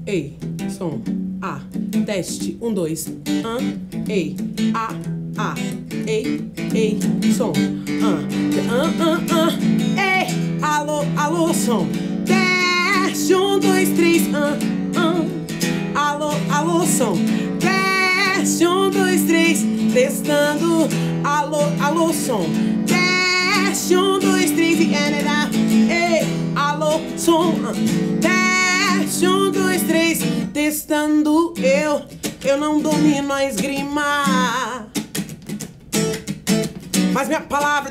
ei, som, A, teste, 1, 2, ei, A, ei, som, ei, alô, alô, som, teste, 1, 2, 3, alô, alô, som, teste, 1, 2, 3, testando, alô, alô, som, teste, 1, 2, 3, e ei, alô, som, teste, 1, 2, 3, testando, eu não domino a esgrima, mas minha palavra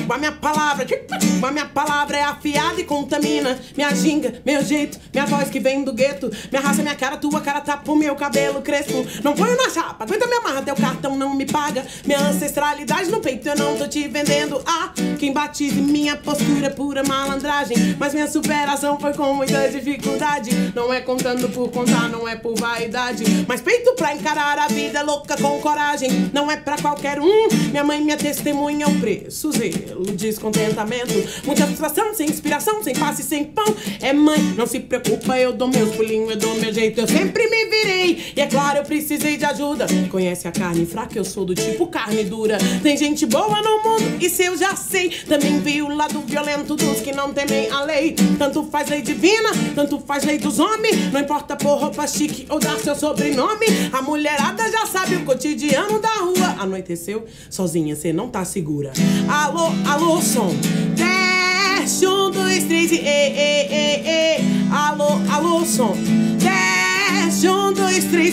é afiada e contamina. Minha ginga, meu jeito, minha voz que vem do gueto. Minha raça, minha cara, tua cara tapa o meu cabelo crespo. Não ponho na chapa, aguenta me amarra, teu cartão não me paga. Minha ancestralidade no peito, eu não tô te vendendo. Quem batize minha postura é pura malandragem. Mas minha superação foi com muita dificuldade. Não é contando por contar, não é por vaidade. Mas peito pra encarar a vida louca com coragem. Não é pra qualquer um, minha mãe, minha testemunha é o preço, zelo, descontentamento. Muita frustração, sem inspiração, sem passe, sem pão. É mãe, não se preocupa, eu dou meus pulinhos, eu dou meu jeito. Eu sempre me virei, e é claro, eu precisei de ajuda. Conhece a carne fraca, eu sou do tipo carne dura. Tem gente boa no mundo, isso eu já sei. Também vi o lado violento dos que não temem a lei. Tanto faz lei divina, tanto faz lei dos homens. Não importa por roupa chique ou dar seu sobrenome. A mulherada já sabe o cotidiano da rua. Anoiteceu, sozinha cê não tá segura. Alô, alô, som, teste, 1, 2, 3 e ei, alô, alô, som, teste, 1, 2, 3,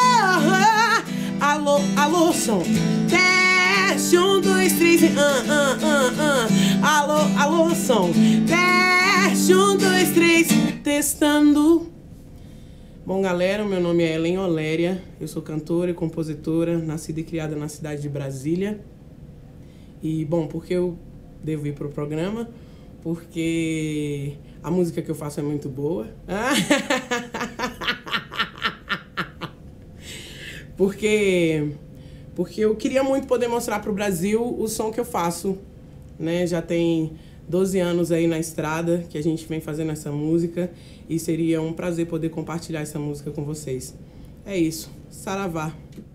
alô, alô, som, teste, 1, 2, 3 e alô, alô, som, teste, 1, 2, 3, testando. Bom, galera, meu nome é Helen Oléria, eu sou cantora e compositora, nascida e criada na cidade de Brasília. E, bom, por que eu devo ir pro programa? Porque a música que eu faço é muito boa. Porque eu queria muito poder mostrar pro Brasil o som que eu faço, né? Já tem 12 anos aí na estrada que a gente vem fazendo essa música e seria um prazer poder compartilhar essa música com vocês. É isso. Saravá.